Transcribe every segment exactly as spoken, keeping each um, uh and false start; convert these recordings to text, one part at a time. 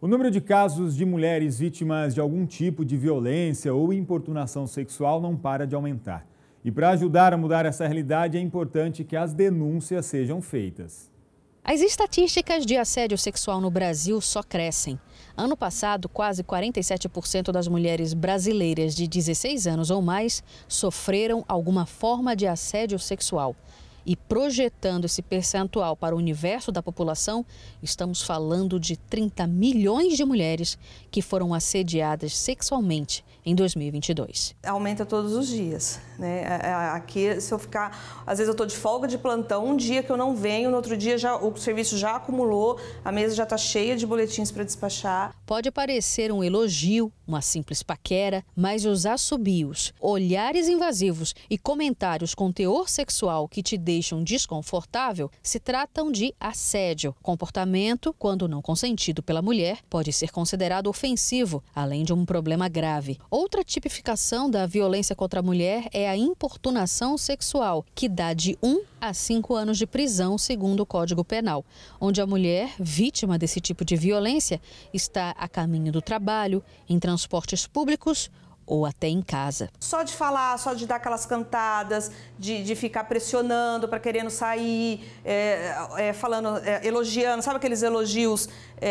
O número de casos de mulheres vítimas de algum tipo de violência ou importunação sexual não para de aumentar. E para ajudar a mudar essa realidade, é importante que as denúncias sejam feitas. As estatísticas de assédio sexual no Brasil só crescem. Ano passado, quase quarenta e sete por cento das mulheres brasileiras de dezesseis anos ou mais sofreram alguma forma de assédio sexual. E projetando esse percentual para o universo da população, estamos falando de trinta milhões de mulheres que foram assediadas sexualmente em dois mil e vinte e dois. Aumenta todos os dias, né? Aqui, se eu ficar, às vezes eu estou de folga de plantão, um dia que eu não venho, no outro dia já, o serviço já acumulou, a mesa já está cheia de boletins para despachar. Pode parecer um elogio, uma simples paquera, mas os assobios, olhares invasivos e comentários com teor sexual que te deixam desconfortável se tratam de assédio. Comportamento, quando não consentido pela mulher, pode ser considerado ofensivo, além de um problema grave. Outra tipificação da violência contra a mulher é a importunação sexual, que dá de um a cinco anos de prisão, segundo o Código Penal, onde a mulher, vítima desse tipo de violência, está a caminho do trabalho, em transportes públicos ou até em casa. Só de falar, só de dar aquelas cantadas, de, de ficar pressionando para querendo sair, é, é, falando, é, elogiando, sabe aqueles elogios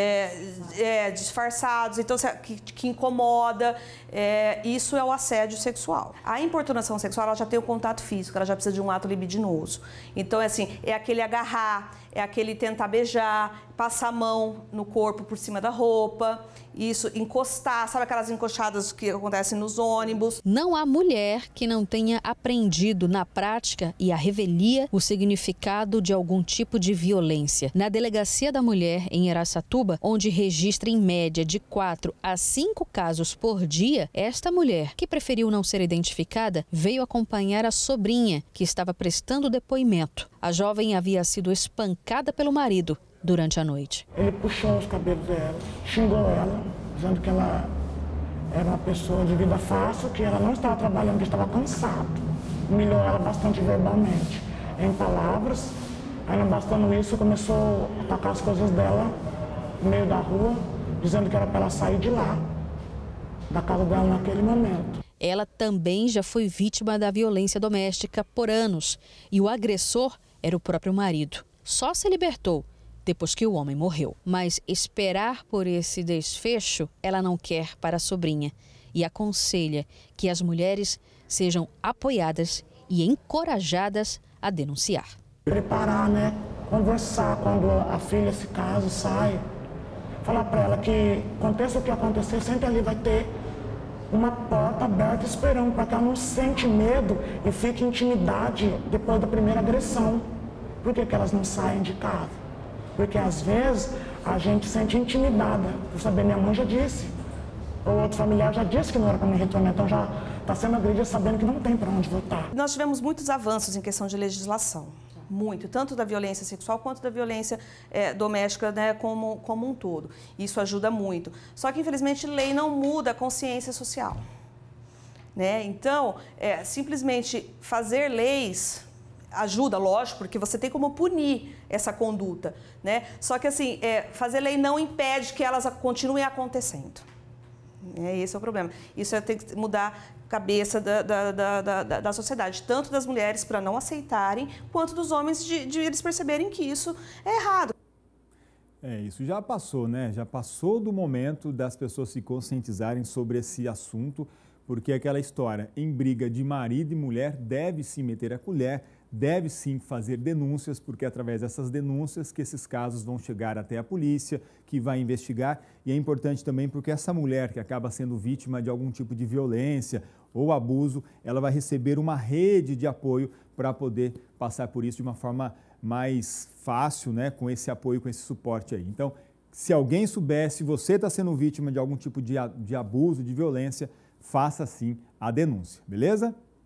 é, é, disfarçados, então que, que incomoda, é, isso é o assédio sexual. A importunação sexual, ela já tem o contato físico, ela já precisa de um ato libidinoso. Então é assim, é aquele agarrar, é aquele tentar beijar, passar a mão no corpo por cima da roupa, isso, encostar, sabe aquelas encostadas que acontecem nos ônibus. Não há mulher que não tenha aprendido na prática e à revelia o significado de algum tipo de violência. Na Delegacia da Mulher, em Araçatuba, onde registra em média de quatro a cinco casos por dia, esta mulher, que preferiu não ser identificada, veio acompanhar a sobrinha, que estava prestando depoimento. A jovem havia sido espancada pelo marido durante a noite. Ele puxou os cabelos dela, xingou ela, dizendo que ela era uma pessoa de vida fácil, que ela não estava trabalhando, que estava cansada. Humilhou ela bastante verbalmente, em palavras. Aí, não bastando isso, começou a atacar as coisas dela no meio da rua, dizendo que era para ela sair de lá, da casa dela naquele momento. Ela também já foi vítima da violência doméstica por anos e o agressor era o próprio marido. Só se libertou depois que o homem morreu. Mas esperar por esse desfecho ela não quer para a sobrinha e aconselha que as mulheres sejam apoiadas e encorajadas a denunciar. Preparar, né? Conversar quando a filha, se caso, sai. Falar para ela que aconteça o que acontecer, sempre ali vai ter uma porta aberta esperando para que ela não sente medo e fique intimidade depois da primeira agressão. Por que que elas não saem de casa? Porque às vezes a gente se sente intimidada. Por saber, minha mãe já disse, ou outro familiar já disse que não era para me retornar, então já está sendo agredida sabendo que não tem para onde voltar. Nós tivemos muitos avanços em questão de legislação, muito, tanto da violência sexual quanto da violência é, doméstica, né, como, como um todo. Isso ajuda muito. Só que, infelizmente, lei não muda a consciência social, né? Então, é, simplesmente fazer leis ajuda, lógico, porque você tem como punir essa conduta, né? Só que, assim, é, fazer lei não impede que elas continuem acontecendo. É, esse é o problema. Isso é, tem que mudar a cabeça da, da, da, da, da sociedade, tanto das mulheres para não aceitarem, quanto dos homens de, de eles perceberem que isso é errado. É, isso já passou, né? Já passou do momento das pessoas se conscientizarem sobre esse assunto, porque aquela história, em briga de marido e mulher, deve se meter a colher, deve sim fazer denúncias, porque é através dessas denúncias que esses casos vão chegar até a polícia, que vai investigar. E é importante também porque essa mulher que acaba sendo vítima de algum tipo de violência ou abuso, ela vai receber uma rede de apoio para poder passar por isso de uma forma mais fácil, né, com esse apoio, com esse suporte aí. Então, se alguém souber, se você está sendo vítima de algum tipo de, de abuso, de violência, faça sim a denúncia, beleza?